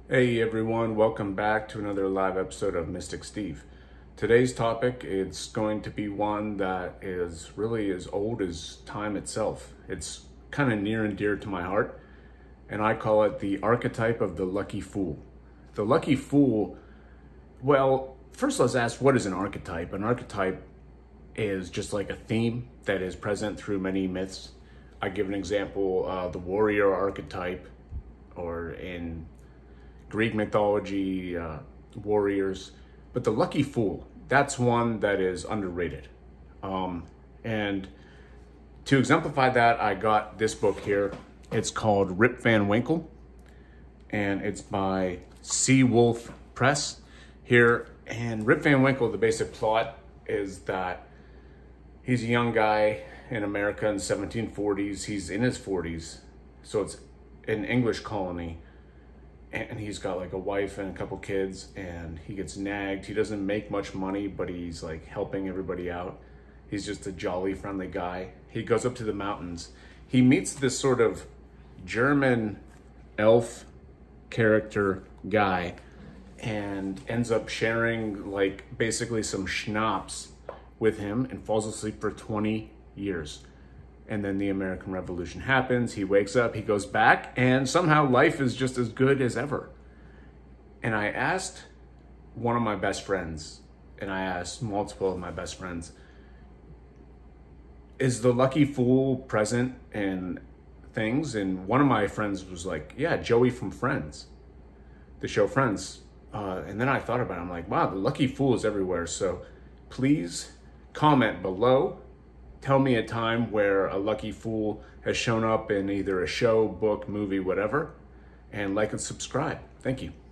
Hey everyone, welcome back to another live episode of Mystic Steve. Today's topic is going to be one that is really as old as time itself. It's kind of near and dear to my heart, and I call it the archetype of the Lucky Fool. The Lucky Fool, well, first let's ask, what is an archetype? An archetype is just like a theme that is present through many myths. I give an example, the warrior archetype, or in Greek mythology, warriors, but the Lucky Fool, that's one that is underrated. And to exemplify that, I got this book here. It's called Rip Van Winkle, and it's by Sea Wolf Press here. And Rip Van Winkle, the basic plot is that he's a young guy in America in the 1740s. He's in his 40s, so it's an English colony. And he's got like a wife and a couple kids, and he gets nagged. He doesn't make much money, but he's like helping everybody out. He's just a jolly, friendly guy. He goes up to the mountains. He meets this sort of German elf character guy and ends up sharing like basically some schnapps with him and falls asleep for 20 years. And then the American Revolution happens. He wakes up, he goes back, and somehow life is just as good as ever. And I asked one of my best friends, and I asked multiple of my best friends, is the Lucky Fool present in things? And one of my friends was like, yeah, Joey from Friends, the show Friends. And then I thought about it. I'm like, wow, the Lucky Fool is everywhere. So please comment below. Tell me a time where a Lucky Fool has shown up in either a show, book, movie, whatever, and like and subscribe. Thank you.